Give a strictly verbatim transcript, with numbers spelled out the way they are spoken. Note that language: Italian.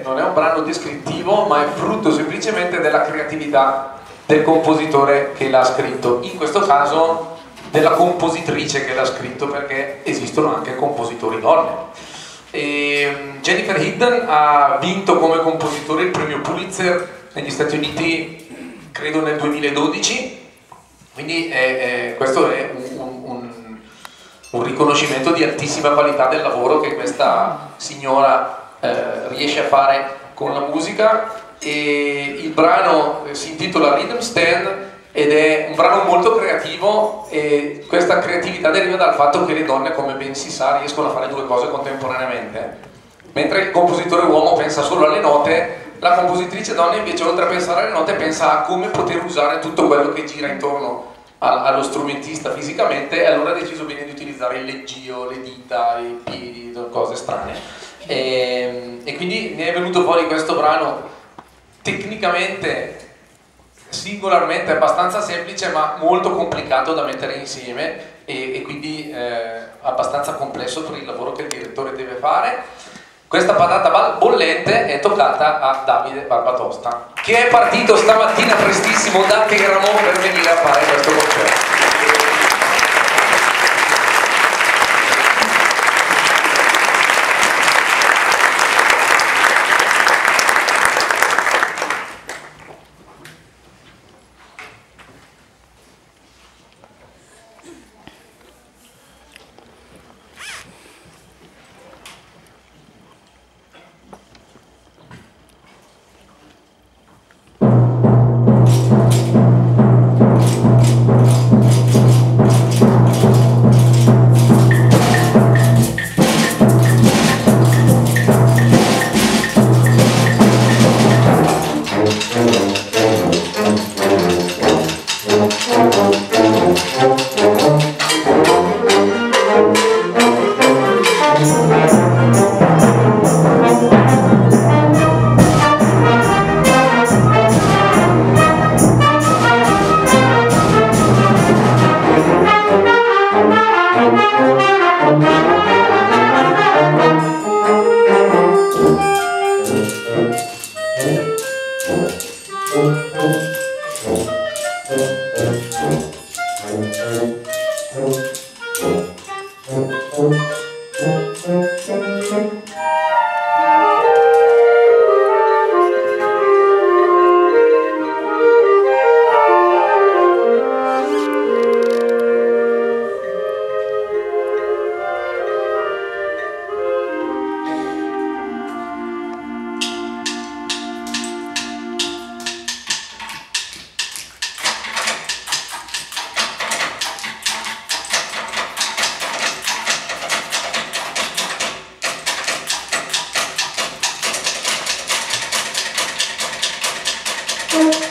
non è un brano descrittivo, ma è frutto semplicemente della creatività del compositore che l'ha scritto, in questo caso della compositrice che l'ha scritto, perché esistono anche compositori donne. E Jennifer Higdon ha vinto come compositore il premio Pulitzer negli Stati Uniti, credo nel duemiladodici, quindi è, è, questo è un, un, un riconoscimento di altissima qualità del lavoro che questa signora eh, riesce a fare con la musica. E il brano si intitola Rhythm Stand ed è un brano molto creativo, e questa creatività deriva dal fatto che le donne, come ben si sa, riescono a fare due cose contemporaneamente. Mentre il compositore uomo pensa solo alle note, la compositrice donna invece, oltre a pensare alle note, pensa a come poter usare tutto quello che gira intorno allo strumentista fisicamente, e allora ha deciso bene di utilizzare il leggio, le dita, i piedi, cose strane. E, e quindi ne è venuto fuori questo brano tecnicamente, singolarmente abbastanza semplice, ma molto complicato da mettere insieme, e, e quindi eh, abbastanza complesso per il lavoro che il direttore deve fare. Questa patata bollente è toccata a Davide Barbatosta, che è partito stamattina prestissimo da Teramo per venire a fare questo concerto. Thank you.